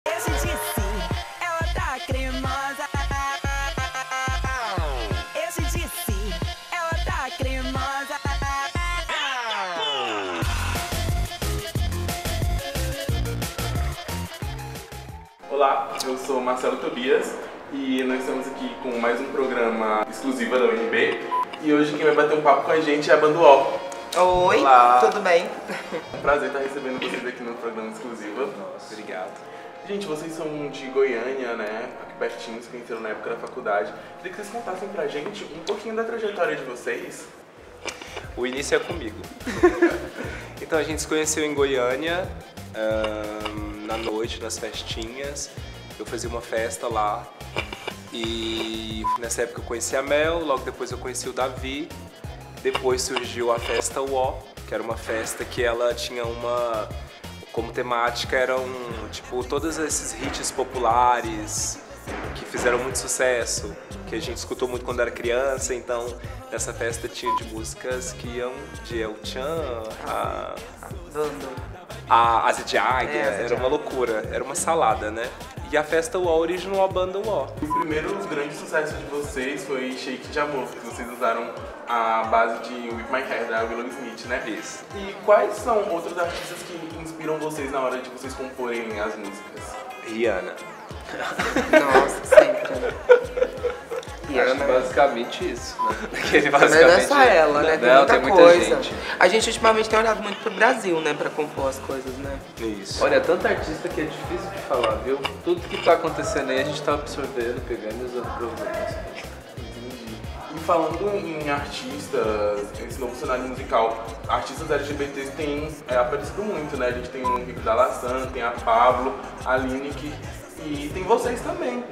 Eu te disse, ela tá cremosa. Eu te disse, ela tá cremosa. Olá, eu sou Marcelo Tobias e nós estamos aqui com mais um programa exclusivo da UNB. E hoje quem vai bater um papo com a gente é a banda UOL. Oi, Olá. tudo bem? É um prazer estar recebendo vocês aqui no programa exclusivo. Nossa, obrigado. Gente, vocês são de Goiânia, né? Aqui pertinho, se conheceram na época da faculdade. Queria que vocês contassem pra gente um pouquinho da trajetória de vocês. O início é comigo. Então a gente se conheceu em Goiânia, na noite, nas festinhas. Eu fazia uma festa lá e nessa época eu conheci a Mel, logo depois eu conheci o Davi. Depois surgiu a festa UO, que era uma festa que ela tinha uma... Como temática eram, tipo, todos esses hits populares que fizeram muito sucesso, que a gente escutou muito quando era criança. Então, nessa festa tinha de músicas que iam de El Chan a Asidiaga, era uma loucura, era uma salada, né? E a festa UO originou a banda UO. O primeiro grande sucesso de vocês foi Shake de Amor, que vocês usaram a base de Whip My Hair, da Willow Smith, né? Isso. E quais são outros artistas que inspiram vocês na hora de vocês comporem as músicas? Rihanna. Nossa, sempre, né? Acho que basicamente isso, né? Mas não é só ela, né? Tem Não, muita tem muita coisa. gente. A gente ultimamente tem olhado muito pro Brasil, né? Pra compor as coisas, né? Isso. Olha, tanta artista que é difícil de falar, viu? Tudo que tá acontecendo aí a gente tá absorvendo, pegando e usando pra ouvir. E falando em artistas, esse novo cenário musical, artistas LGBTs têm aparecido muito, né? A gente tem o Rico da Laçã, tem a Pablo, a Lineker e tem vocês também.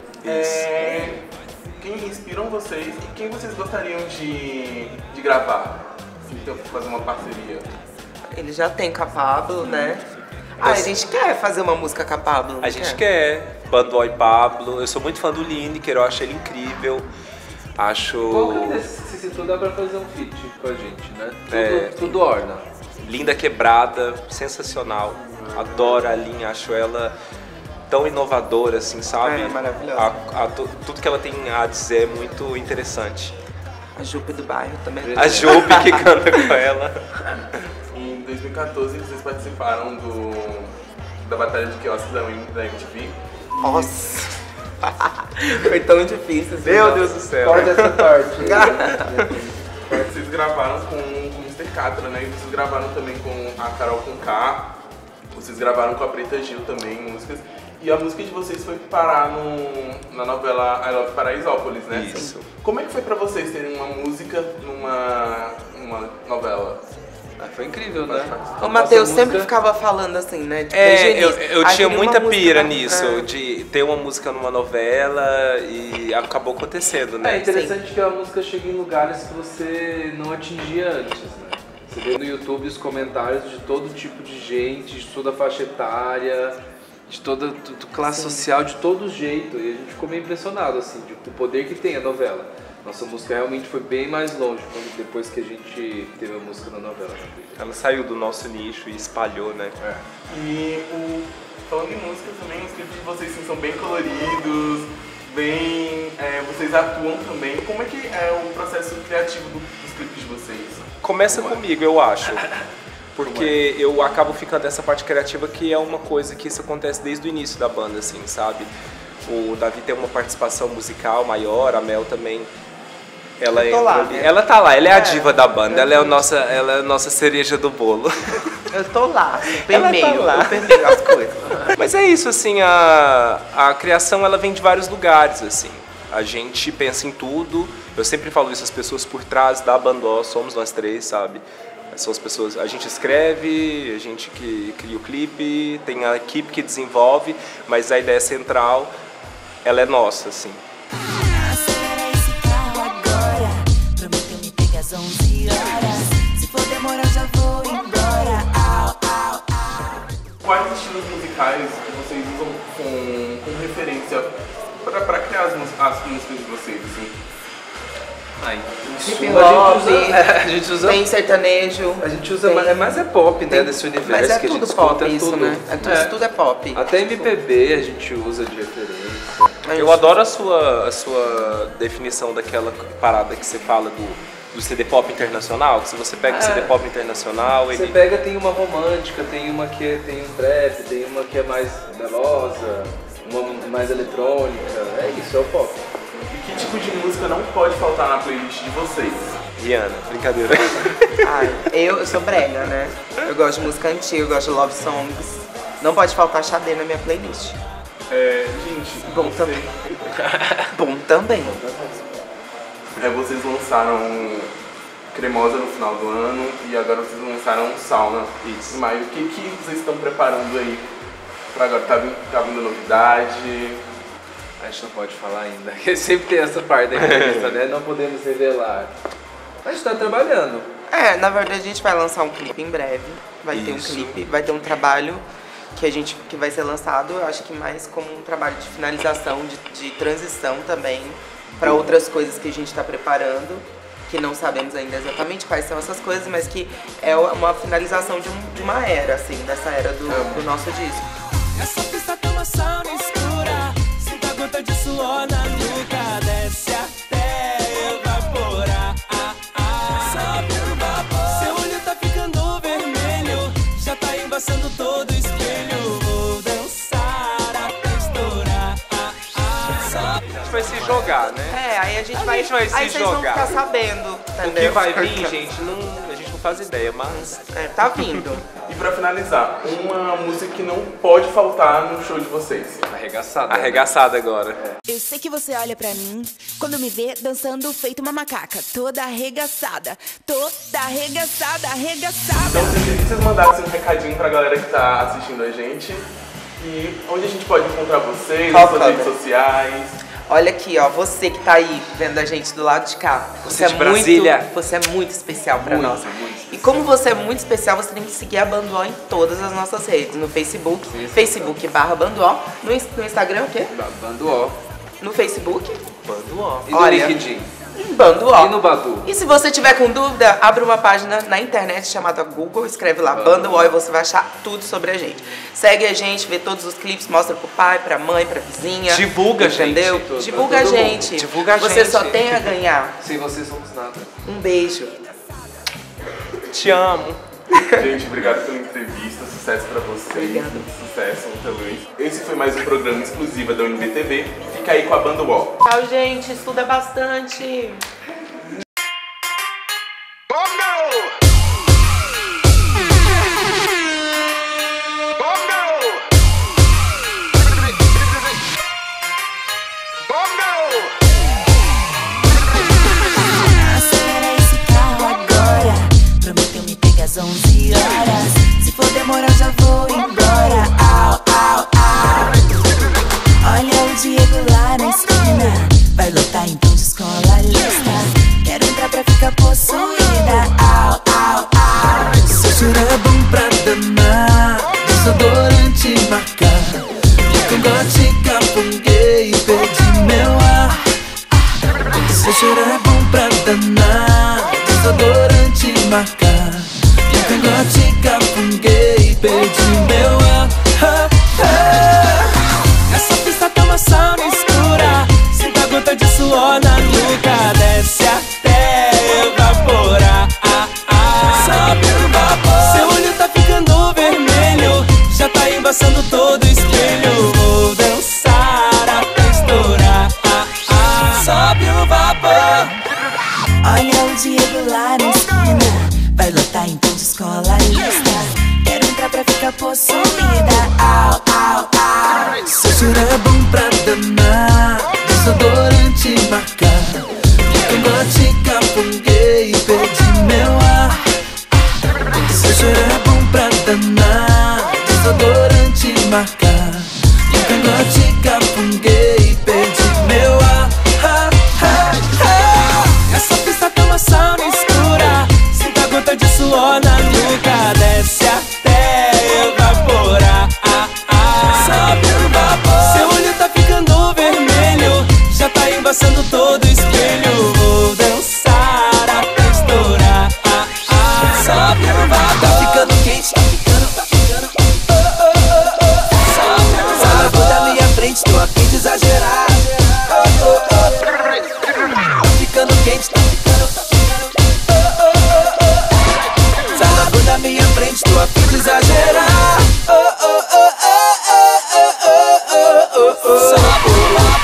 Quem inspiram vocês e quem vocês gostariam de gravar? Então, fazer uma parceria. Ele já tem com a Pablo, né? A gente quer fazer uma música com a Pablo. A gente quer. Bando e Pablo. Eu sou muito fã do Lineker, eu acho ele incrível. Acho... Qualquer desses que se citou dá pra fazer um feat com a gente, né? Tudo orna. Linda Quebrada, sensacional. Adoro a linha, acho ela tão inovadora, assim, sabe? É, maravilhosa. Tudo que ela tem a dizer é muito interessante. A Jupe do bairro também. A Jupe que canta com ela. Em 2014 vocês participaram da Batalha de Quiosque da MTV. Nossa! Foi tão difícil. Assim, Meu Deus do céu. Corta essa parte. Vocês gravaram com o Mr. Catra, né? E vocês gravaram também com a Carol Conká. Vocês gravaram com a Preta Gil também, músicas. E a música de vocês foi parar na novela I Love Paraisópolis, né? Isso. Como é que foi pra vocês terem uma música numa novela? Foi incrível, né? O Matheus Nossa sempre música- ficava falando assim, né? Tipo, desde o início. Eu Aí tinha queria uma muita música pira na- nisso, de ter uma música numa novela e acabou acontecendo, É né? interessante que a música chega em lugares que você não atingia antes, né? Você vê no YouTube os comentários de todo tipo de gente, de toda faixa etária, de toda classe social, de todo jeito. E a gente ficou meio impressionado, assim, do poder que tem a novela. Nossa música realmente foi bem mais longe depois que a gente teve a música na novela. Ela saiu do nosso nicho e espalhou, né? E falando em música também, os clipes de vocês assim, são bem coloridos, vocês atuam também. Como é que é o processo criativo dos clipes de vocês? Começa comigo, eu acho. Porque eu acabo ficando nessa parte criativa, que é uma coisa que isso acontece desde o início da banda, assim, sabe? O Davi tem uma participação musical maior, a Mel também. Ela Eu tô lá, ali. né? Ela tá lá, ela é a diva da banda, ela é a nossa cereja do bolo. Eu tô lá, Ela tá permeio, lá. eu permeio as coisas. Mas é isso, assim, a criação ela vem de vários lugares, assim. A gente pensa em tudo. Eu sempre falo isso, as pessoas por trás da Bandó somos nós três, sabe? São as pessoas, a gente escreve, a gente que cria o clipe, tem a equipe que desenvolve, mas a ideia central, ela é nossa, assim. Acelera esse carro agora. Prometeu me pegar às 11 horas. Se for demorar, já vou embora. Au, au, au. Quais estilos musicais que vocês usam com referência para criar as músicas de vocês, assim? Hip a gente usa tem sertanejo. A gente usa, tem- mas é pop, né, desse universo Mas é que a gente tudo escuta, pop isso, tudo. né? Tudo é pop. Até MPB a gente usa de referência. Eu adoro a sua definição daquela parada que você fala do CD pop internacional, que se você pega o CD pop internacional, Você ele... pega, tem uma romântica, tem uma que tem um trap, tem uma que é mais melosa, uma mais eletrônica. É isso, é o pop. E que tipo de música não pode faltar na playlist de vocês? Rihanna, brincadeira. Ai, eu sou brega, né? Eu gosto de música antiga, eu gosto de love songs. Não pode faltar Xadê na minha playlist. Gente, Bom também. Bom também. Vocês lançaram Cremosa no final do ano e agora vocês lançaram Sauna Isso. em maio. O que vocês estão preparando aí pra agora? Tá vindo novidade? A gente não pode falar ainda, porque sempre tem essa parte da entrevista, né? Não podemos revelar. A gente tá trabalhando. Na verdade a gente vai lançar um clipe em breve. Vai ter um Isso. clipe, vai ter um trabalho que vai ser lançado, eu acho que mais como um trabalho de finalização, de transição também, para outras coisas que a gente está preparando, que não sabemos ainda exatamente quais são essas coisas, mas que é uma finalização de uma era, assim, dessa era do nosso disco. Essa pista tem uma sauna escura, sinta a gota de suor na nuca, desce até evaporar. Sobe o vapor, seu olho tá ficando vermelho, já tá embaçando todo o espelho. Vou dançar até estourar. A gente vai se jogar, né? Aí a gente A vai, gente vai se aí vocês vão jogar. ficar sabendo, O entendeu? que vai vir, gente, a gente não faz ideia, mas... Tá vindo. E pra finalizar, uma música que não pode faltar no show de vocês. Arregaçada. Arregaçada agora. Eu sei que você olha pra mim quando me vê dançando feito uma macaca, toda arregaçada, arregaçada. Então, eu queria que vocês mandassem um recadinho pra galera que tá assistindo a gente. E onde a gente pode encontrar vocês, Qual nas suas câmera? redes sociais. Olha aqui, ó, você que tá aí vendo a gente do lado de cá. Você de Brasília. Você é muito especial pra nós. E como você é muito especial, você tem que seguir a Banduó em todas as nossas redes. No Facebook, Facebook/Banduó. No Instagram, o quê? Banduó. No Facebook, Banduó. E no Olha. LinkedIn. em Banduó. E no Badu. E se você tiver com dúvida, abre uma página na internet chamada Google, escreve lá Banduó e você vai achar tudo sobre a gente. Segue a gente, vê todos os clipes, mostra pro pai, pra mãe, pra vizinha. Divulga, entendeu? gente. Divulga a Todo mundo. gente. Divulga a Você gente. só tem a ganhar. Sem vocês somos nada. Um beijo. Te amo. Gente, obrigado pela entrevista, sucesso pra vocês. Obrigada. Sucesso também. Esse foi mais um programa exclusivo da UNBTV. Fica aí com a Banda UOL. Tchau, gente. Estuda bastante. Acelera esse carro agora, prometeu me pegar às 11 horas. Se for demorar já vou embora. Au, au, au. Olha o Diego lá na esquina, vai lotar então de escola lista. Quero entrar pra ficar possuída. Au, au, au. Seu cheiro é bom pra danar, desodorante marcado. Cangote, capunguei e perdi meu ar. Seu cheiro é bom pra danar, desodorante marcado. Cangote, capunguei e perdi meu ar. Essa pista tá uma sauna escura, sinta a gota de suor na nuca, desce até evaporar. Sobe o vapor, seu olho tá ficando vermelho, já tá embaçando todo o espelho. Vou dançar até estourar. Sobe o vapor. Olha o Diego lá na esquina, vai lotar então de escola lista. Quero entrar pra ficar possuída. Au, au, au. Seu cheiro é bom pra danar, desodorante marcado. Cangote, capunguei e perdi meu ar. Seu cheiro é bom pra danar, desodorante marcado. Cangote, capunguei e perdi meu ar. Essa pista tem uma sauna escura, sinta a gota de suor na nuca, desce até evaporar. Sobe o vapor, seu olho quente, tô a fim de exagerar. Oh, oh, oh. Tá ficando quente, tá ficando. Oh, oh, oh, oh. Sai logo da minha frente, tô a fim de exagerar. Oh, oh, oh, oh, oh, oh, oh, oh, oh.